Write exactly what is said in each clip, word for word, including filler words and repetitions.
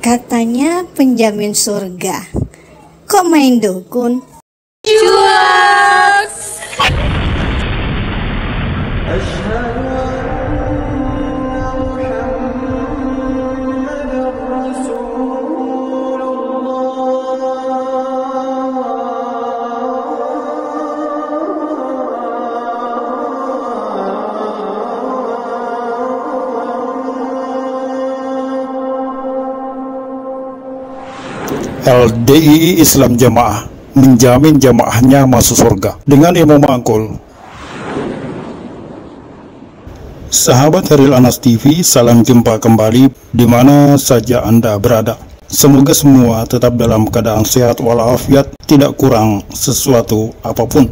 Katanya penjamin surga. Kok main dukun? Cuaks. L D I I Islam Jamaah menjamin jamaahnya masuk surga dengan ilmu mangkul. Sahabat Haril Anas T V, salam jumpa kembali di mana saja Anda berada. Semoga semua tetap dalam keadaan sehat walafiat, tidak kurang sesuatu apapun.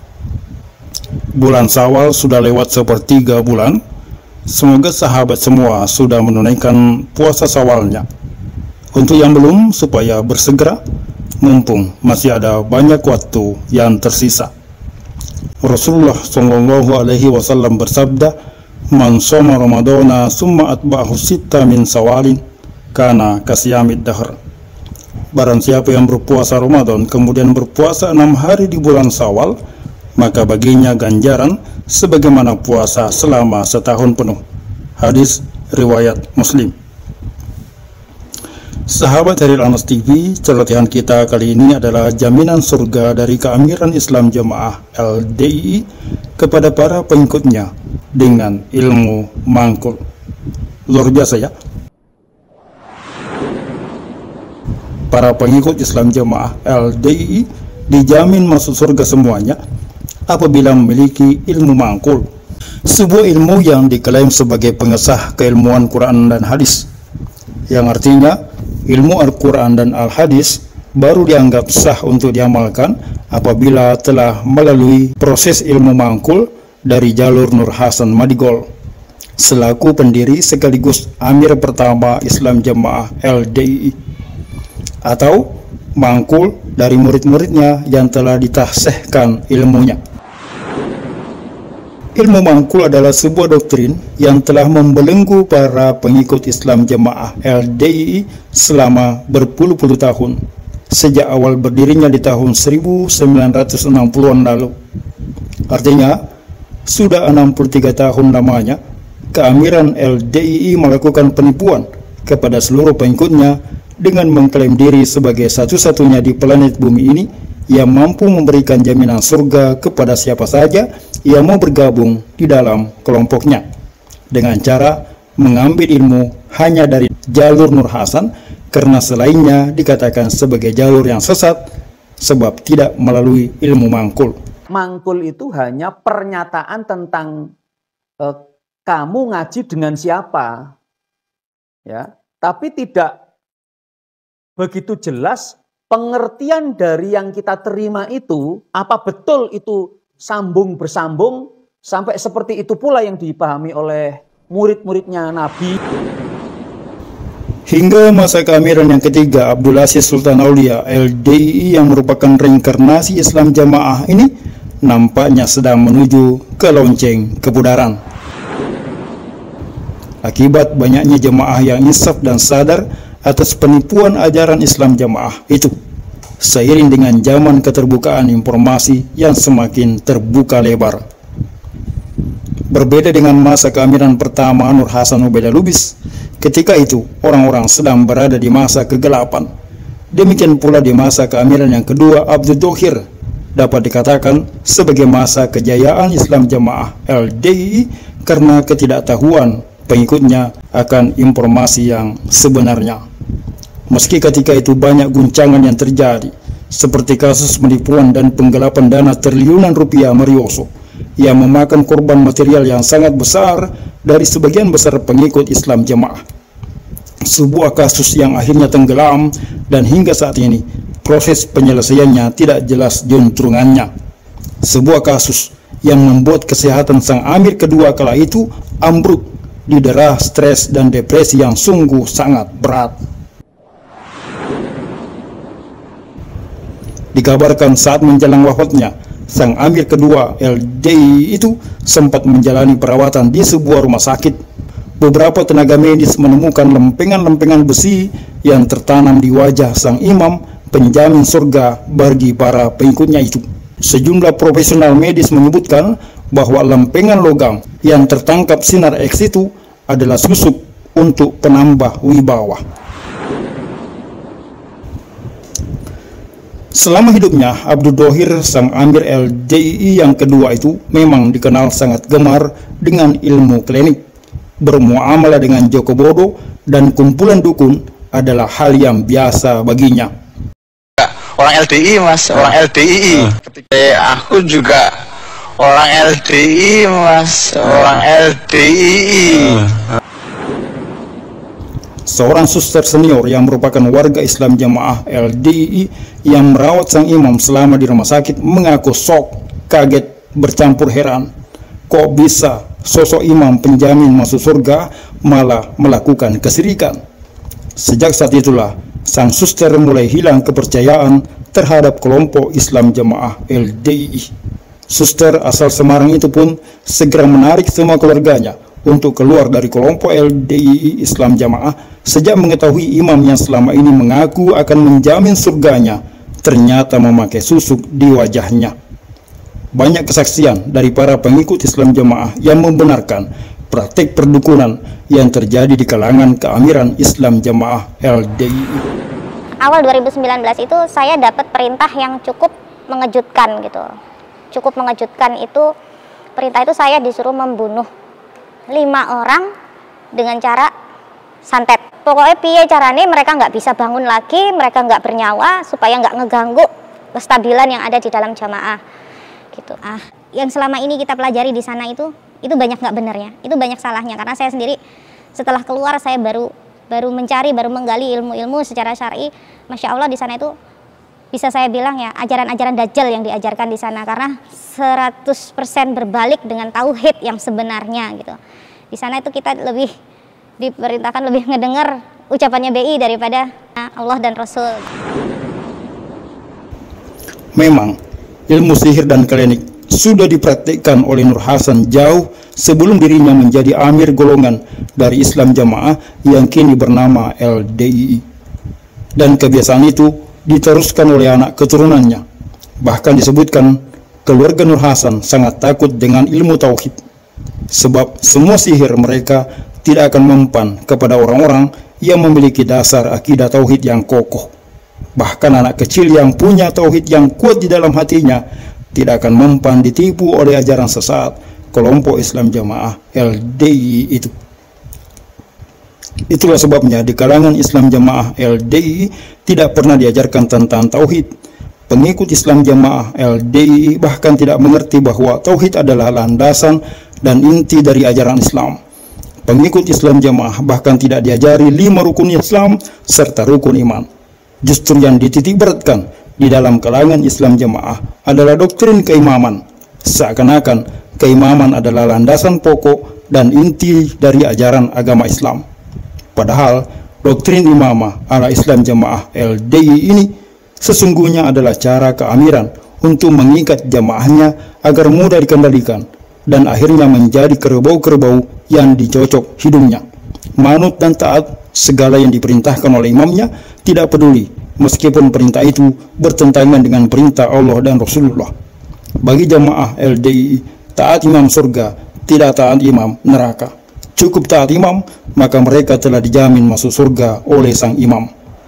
Bulan Syawal sudah lewat sepertiga bulan. Semoga sahabat semua sudah menunaikan puasa Syawalnya. Untuk yang belum, supaya bersegera, mumpung masih ada banyak waktu yang tersisa. Rasulullah Shallallahu Alaihi Wasallam bersabda, "Man shoma Ramadana summa atba'ahu sitta min Syawalin, kana kasyamid dahr." Barang siapa yang berpuasa Ramadan kemudian berpuasa enam hari di bulan Syawal, maka baginya ganjaran sebagaimana puasa selama setahun penuh. Hadis riwayat Muslim. Sahabat Haril Anas T V, celotehan kita kali ini adalah jaminan surga dari Keamiran Islam Jamaah L D I I kepada para pengikutnya dengan ilmu mangkul. Luar biasa ya. Para pengikut Islam Jamaah L D I I dijamin masuk surga semuanya apabila memiliki ilmu mangkul, sebuah ilmu yang diklaim sebagai pengesah keilmuan Quran dan hadis, yang artinya ilmu Al-Quran dan Al-Hadis baru dianggap sah untuk diamalkan apabila telah melalui proses ilmu mangkul dari jalur Nur Hasan Madigol selaku pendiri sekaligus amir pertama Islam Jamaah L D I I, atau mangkul dari murid-muridnya yang telah ditahsihkan ilmunya. Ilmu mangkul adalah sebuah doktrin yang telah membelenggu para pengikut Islam Jamaah L D I I selama berpuluh-puluh tahun, sejak awal berdirinya di tahun seribu sembilan ratus enam puluhan lalu. Artinya, sudah enam puluh tiga tahun lamanya, keamiran L D I I melakukan penipuan kepada seluruh pengikutnya dengan mengklaim diri sebagai satu-satunya di planet bumi ini yang mampu memberikan jaminan surga kepada siapa saja yang mau bergabung di dalam kelompoknya, dengan cara mengambil ilmu hanya dari jalur Nur Hasan, karena selainnya dikatakan sebagai jalur yang sesat sebab tidak melalui ilmu mangkul. Mangkul itu hanya pernyataan tentang eh, kamu ngaji dengan siapa, ya, tapi tidak begitu jelas pengertian dari yang kita terima itu, apa betul itu sambung bersambung sampai seperti itu pula yang dipahami oleh murid-muridnya Nabi. Hingga masa keamiran yang ketiga Abdul Aziz Sultan Aulia L D I I yang merupakan reinkarnasi Islam Jamaah ini nampaknya sedang menuju ke lonceng kepudaran. Akibat banyaknya jemaah yang insaf dan sadar atas penipuan ajaran Islam Jamaah itu, seiring dengan zaman keterbukaan informasi yang semakin terbuka lebar. Berbeda dengan masa keamiran pertama Nur Hasan Ubaidah Lubis, ketika itu orang-orang sedang berada di masa kegelapan. Demikian pula di masa keamiran yang kedua Abdul Dohir dapat dikatakan sebagai masa kejayaan Islam Jamaah L D I I karena ketidaktahuan pengikutnya akan informasi yang sebenarnya. Meski ketika itu banyak guncangan yang terjadi, seperti kasus penipuan dan penggelapan dana triliunan rupiah Marioso yang memakan korban material yang sangat besar dari sebagian besar pengikut Islam Jamaah. Sebuah kasus yang akhirnya tenggelam dan hingga saat ini proses penyelesaiannya tidak jelas juntrungannya. Sebuah kasus yang membuat kesehatan sang amir kedua kala itu ambruk, didera stres dan depresi yang sungguh sangat berat. Dikabarkan saat menjelang wafatnya, sang amir kedua L D I I itu sempat menjalani perawatan di sebuah rumah sakit. beberapa tenaga medis menemukan lempengan-lempengan besi yang tertanam di wajah sang imam penjamin surga bagi para pengikutnya itu. Sejumlah profesional medis menyebutkan bahwa lempengan logam yang tertangkap sinar X itu adalah susuk untuk penambah wibawa. Selama hidupnya, Abdul Dhohir, sang Amir L D I I yang kedua itu memang dikenal sangat gemar dengan ilmu klinik. Bermuamalah dengan Joko Bodo dan kumpulan dukun adalah hal yang biasa baginya. Orang L D I I, Mas, orang L D I I. Uh. Ketika aku juga orang L D I I, Mas, orang L D I I. Uh. Seorang suster senior yang merupakan warga Islam Jamaah L D I I yang merawat sang imam selama di rumah sakit mengaku shock, kaget, bercampur heran. Kok bisa sosok imam penjamin masuk surga malah melakukan kesyirikan? Sejak saat itulah sang suster mulai hilang kepercayaan terhadap kelompok Islam Jamaah L D I I. Suster asal Semarang itu pun segera menarik semua keluarganya untuk keluar dari kelompok L D I I Islam Jamaah sejak mengetahui imam yang selama ini mengaku akan menjamin surganya ternyata memakai susuk di wajahnya. Banyak kesaksian dari para pengikut Islam Jamaah yang membenarkan praktik perdukunan yang terjadi di kalangan keamiran Islam Jamaah L D I I. Awal dua ribu sembilan belas itu saya dapat perintah yang cukup mengejutkan gitu. Cukup mengejutkan itu, perintah itu saya disuruh membunuh lima orang dengan cara santet. Pokoknya piye caranya mereka nggak bisa bangun lagi, mereka nggak bernyawa supaya nggak ngeganggu kestabilan yang ada di dalam jamaah. Gitu. Ah, yang selama ini kita pelajari di sana itu, itu banyak nggak benernya, itu banyak salahnya. Karena saya sendiri setelah keluar saya baru baru mencari, baru menggali ilmu-ilmu secara syar'i. Masya Allah di sana itu bisa saya bilang ya ajaran-ajaran dajjal yang diajarkan di sana, karena seratus persen berbalik dengan tauhid yang sebenarnya gitu. Di sana itu kita lebih diperintahkan lebih ngedengar ucapannya B I daripada Allah dan Rasul. Memang ilmu sihir dan klinik sudah dipraktikkan oleh Nur Hasan jauh sebelum dirinya menjadi amir golongan dari Islam Jamaah yang kini bernama L D I I. Dan kebiasaan itu diteruskan oleh anak keturunannya. Bahkan disebutkan keluarga Nur Hasan sangat takut dengan ilmu tauhid, sebab semua sihir mereka tidak akan mempan kepada orang-orang yang memiliki dasar akidah tauhid yang kokoh. Bahkan anak kecil yang punya tauhid yang kuat di dalam hatinya tidak akan mempan ditipu oleh ajaran sesat kelompok Islam Jamaah L D I I itu. Itulah sebabnya di kalangan Islam Jamaah L D I I tidak pernah diajarkan tentang tauhid. Pengikut Islam Jamaah L D I I bahkan tidak mengerti bahwa tauhid adalah landasan dan inti dari ajaran Islam. Pengikut Islam Jamaah bahkan tidak diajari lima rukun Islam serta rukun iman. Justru yang dititik beratkan di dalam kalangan Islam Jamaah adalah doktrin keimaman. Seakan-akan keimaman adalah landasan pokok dan inti dari ajaran agama Islam. Padahal doktrin imamah ala Islam Jamaah L D I I ini sesungguhnya adalah cara keamiran untuk mengikat jamaahnya agar mudah dikendalikan dan akhirnya menjadi kerbau-kerbau yang dicocok hidungnya. Manut dan taat segala yang diperintahkan oleh imamnya, tidak peduli meskipun perintah itu bertentangan dengan perintah Allah dan Rasulullah. Bagi jamaah L D I I, taat imam surga, tidak taat imam neraka. Cukup taat imam, maka mereka telah dijamin masuk surga oleh sang imam.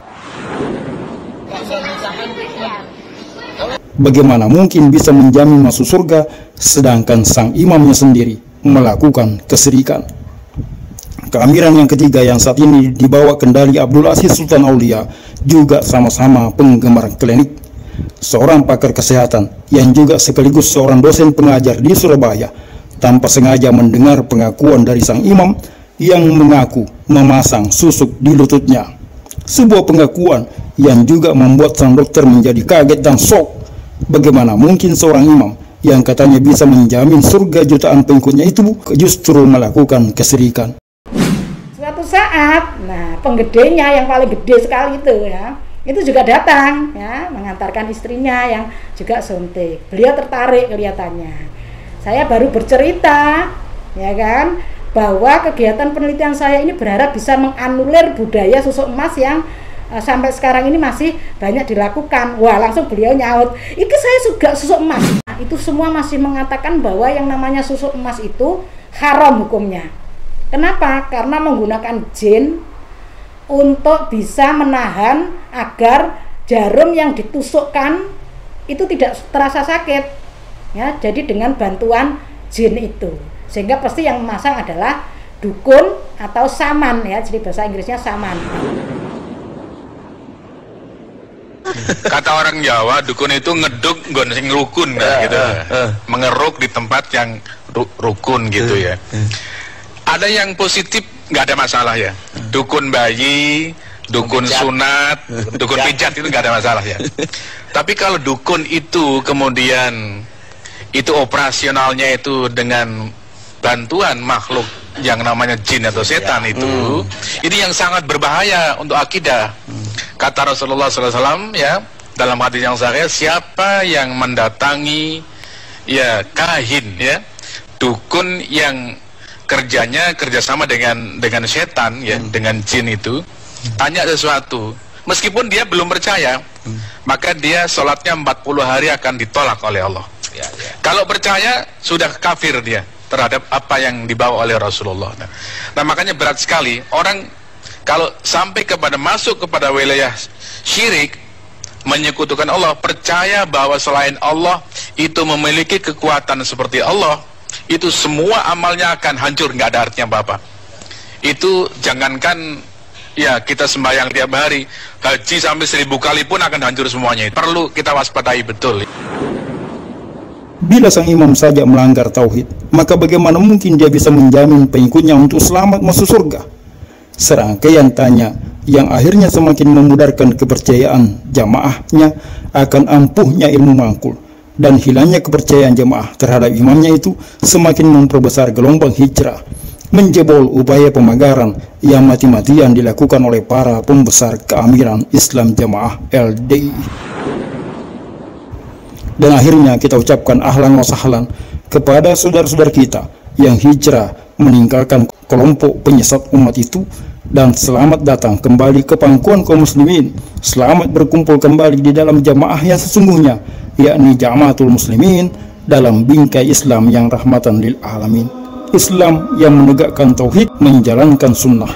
Bagaimana mungkin bisa menjamin masuk surga sedangkan sang imamnya sendiri melakukan kesyirikan? Keamiran yang ketiga yang saat ini dibawa kendali Abdul Aziz Sultan Aulia juga sama-sama penggemar klinik. Seorang pakar kesehatan yang juga sekaligus seorang dosen pengajar di Surabaya tanpa sengaja mendengar pengakuan dari sang imam yang mengaku memasang susuk di lututnya. Sebuah pengakuan yang juga membuat sang dokter menjadi kaget dan shock. Bagaimana mungkin seorang imam yang katanya bisa menjamin surga jutaan pengikutnya itu justru melakukan kesyirikan? Suatu saat, nah penggedenya yang paling gede sekali itu ya, itu juga datang ya, mengantarkan istrinya yang juga suntik. Beliau tertarik kelihatannya. Saya baru bercerita, ya kan, bahwa kegiatan penelitian saya ini berharap bisa menganulir budaya susuk emas yang uh, sampai sekarang ini masih banyak dilakukan. Wah, langsung beliau nyaut, "Iki saya juga susuk emas." Nah, itu semua masih mengatakan bahwa yang namanya susuk emas itu haram hukumnya. Kenapa? Karena menggunakan jin untuk bisa menahan agar jarum yang ditusukkan itu tidak terasa sakit, ya. Jadi dengan bantuan jin itu, sehingga pasti yang memasang adalah dukun atau saman, ya. Jadi bahasa Inggrisnya saman. Kata orang Jawa, dukun itu ngeduk nggon sing rukun, nah, gitu, mengeruk di tempat yang ru- rukun gitu ya. Ada yang positif, nggak ada masalah ya. Dukun bayi, dukun sunat, dukun pijat itu nggak ada masalah ya. Tapi kalau dukun itu kemudian itu operasionalnya itu dengan bantuan makhluk yang namanya jin atau setan itu, hmm. ini yang sangat berbahaya untuk akidah. Kata Rasulullah shallallahu alaihi wasallam ya dalam hadis yang sahih, siapa yang mendatangi ya kahin ya dukun yang kerjanya kerjasama dengan dengan setan ya, hmm. dengan jin itu, tanya sesuatu, meskipun dia belum percaya, hmm. maka dia sholatnya empat puluh hari akan ditolak oleh Allah. Ya, ya. Kalau percaya sudah kafir dia terhadap apa yang dibawa oleh Rasulullah. Nah, nah makanya berat sekali orang kalau sampai kepada masuk kepada wilayah syirik, menyekutukan Allah, percaya bahwa selain Allah itu memiliki kekuatan seperti Allah, itu semua amalnya akan hancur, nggak ada artinya apa-apa. Itu jangankan ya kita sembahyang tiap hari, haji sampai seribu kali pun akan hancur semuanya. Perlu kita waspadai betul. Bila sang imam saja melanggar tauhid, maka bagaimana mungkin dia bisa menjamin pengikutnya untuk selamat masuk surga? Serangkaian tanya yang akhirnya semakin memudarkan kepercayaan jamaahnya akan ampuhnya ilmu mangkul, dan hilangnya kepercayaan jamaah terhadap imamnya itu semakin memperbesar gelombang hijrah, menjebol upaya pemagaran yang mati-matian dilakukan oleh para pembesar keamiran Islam Jamaah L D I. Dan akhirnya kita ucapkan ahlan wa sahlan kepada saudara-saudara kita yang hijrah meninggalkan kelompok penyesat umat itu, dan selamat datang kembali ke pangkuan kaum muslimin. Selamat berkumpul kembali di dalam jamaah yang sesungguhnya, yakni Jamaatul Muslimin dalam bingkai Islam yang rahmatan lil alamin. Islam yang menegakkan tauhid, menjalankan sunnah.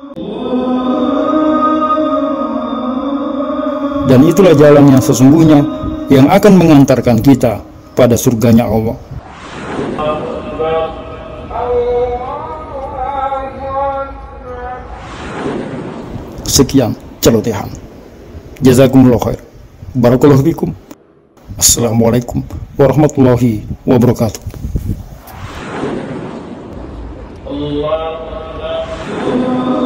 Dan itulah jalan yang sesungguhnya yang akan mengantarkan kita pada surganya Allah. Sekian celotehan. Jazakumullah khair. Barakallahu fikum. Assalamualaikum warahmatullahi wabarakatuh. Allah.